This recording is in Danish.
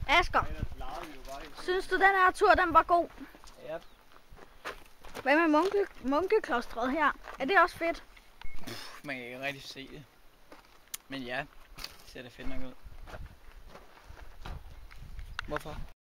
Asger, synes du den her tur den var god? Ja. Hvad med munkeklostret her? Er det også fedt? Man kan ikke rigtig se det. Men ja, det ser da fedt nok ud. Hvorfor?